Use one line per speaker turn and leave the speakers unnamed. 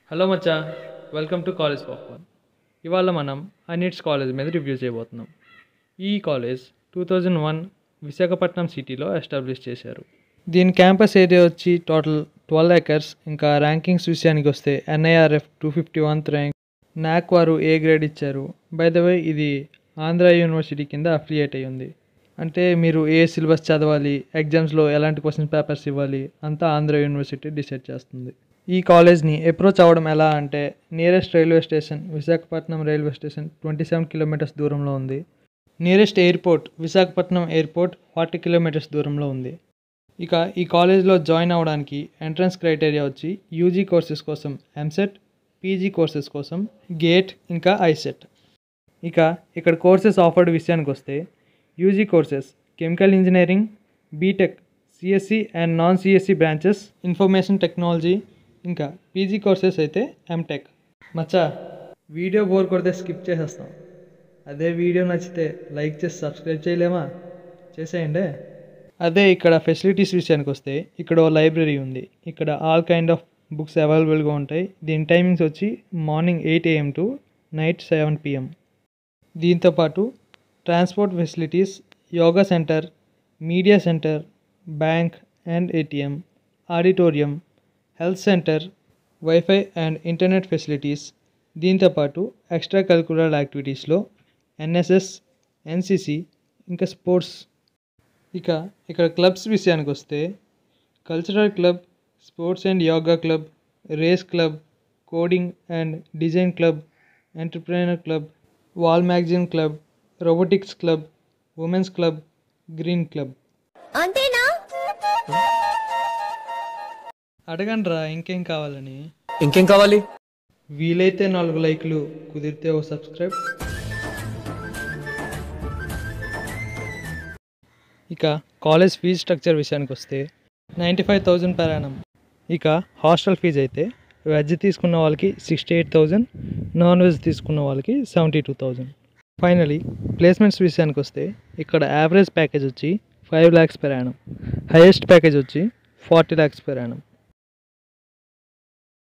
Hello Maccha, welcome to college popcorn. ఇవాళ మనం ANITS college మీద రివ్యూ చేయబోతున్నాం. ఈ కాలేజ్ 2001 విశాఖపట్నం సిటీలో ఎస్టాబ్లిష్ చేశారు. దీని క్యాంపస్ ఏరియా వచ్చి టోటల్ 12 acres. ఇంకా ర్యాంకింగ్స్ విషయానికి వస్తే NIRF 251th ర్యాంక్, NAC వారు A గ్రేడ్ ఇచ్చారు. బై ద వే ఇది ఆంధ్ర యూనివర్సిటీ కింద అఫిలియేట్ అయ్యి ఉంది. అంటే మీరు ఏ సిలబస్ చదవాలి, ఎగ్జామ్స్లో ఎలాంటి క్వశ్చన్ పేపర్స్ ఇవ్వాలి అంతా ఆంధ్ర యూనివర్సిటీ డిసైడ్ చేస్తుంది. ఈ కాలేజ్ని అప్రోచ్ అవ్వడం ఎలా అంటే, nearest railway station Visakhapatnam railway station 27 kilometers దూరంలో ఉంది. Nearest airport Visakhapatnam airport 40 kilometers దూరంలో ఉంది. ఇక ఈ కాలేజ్లో జాయిన్ అవ్వడానికి ఎంట్రన్స్ క్రైటీరియా వచ్చి యూజీ కోర్సెస్ కోసం MSET, పీజీ కోర్సెస్ కోసం గేట్ ఇంకా ISET. ఇక ఇక్కడ కోర్సెస్ ఆఫర్డ్ విషయానికి వస్తే UG courses chemical engineering, BTech, CSE and non CSE branches, information technology, ఇంకా పీజీ కోర్సెస్ అయితే MTech. మచ్చా, వీడియో బోర్ కొడితే స్కిప్ చేసేస్తాం. అదే వీడియో నచ్చితే లైక్ చేసి సబ్స్క్రైబ్ చేయలేమా? చేసేయండి. అదే ఇక్కడ ఫెసిలిటీస్ విషయానికి వస్తే ఇక్కడ ఓ లైబ్రరీ ఉంది. ఇక్కడ ఆల్ కైండ్ ఆఫ్ బుక్స్ అవైలబుల్గా ఉంటాయి. దీని టైమింగ్స్ వచ్చి morning 8 AM to night 7 PM. దీంతోపాటు transport facilities, yoga centre, media centre, bank and ATM, auditorium, health centre, wifi and internet facilities. దీంతోపాటు ఎక్స్ట్రా కరిక్యులర్ యాక్టివిటీస్లో NSS, NCC ఇంకా స్పోర్ట్స్. ఇక ఇక్కడ క్లబ్స్ విషయానికి వస్తే cultural club, sports and yoga club, race club, coding and design club, entrepreneur club, wall magazine club, robotics club, women's club, green club.
అంతేనా?
అడగండ్రా ఇంకేం కావాలని.
ఇంకేం కావాలి?
వీలైతే 4 లైక్లు, కుదిరితే ఓ సబ్స్క్రైబ్. ఇక కాలేజ్ ఫీజు స్ట్రక్చర్ విషయానికి వస్తే 95,000 per annum. ఇక హాస్టల్ ఫీజు అయితే వెజ్ తీసుకున్న వాళ్ళకి 68,000, నాన్ వెజ్ తీసుకున్న వాళ్ళకి 72,000. ఫైనలీ ప్లేస్మెంట్స్ విషయానికి వస్తే ఇక్కడ యావరేజ్ ప్యాకేజ్ వచ్చి 5 lakhs per annum, highest package వచ్చి 40 lakhs per annum.